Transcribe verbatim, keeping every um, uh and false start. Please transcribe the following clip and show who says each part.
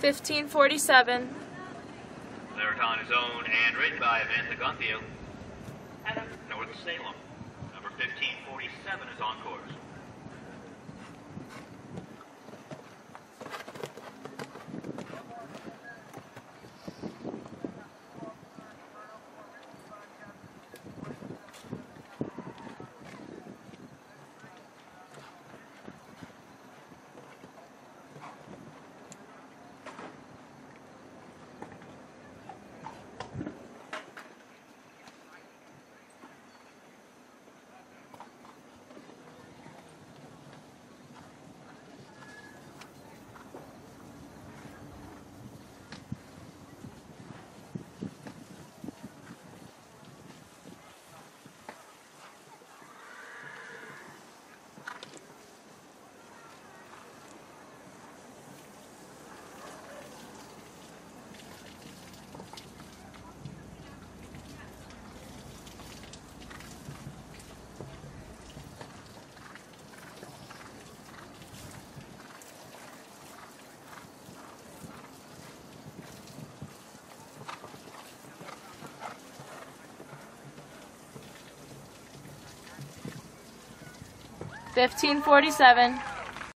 Speaker 1: fifteen forty-seven.
Speaker 2: LARACON is owned and ridden by AMANDA GUNTHEL out of North Salem. Number fifteen forty-seven is on course.
Speaker 1: fifteen forty-seven.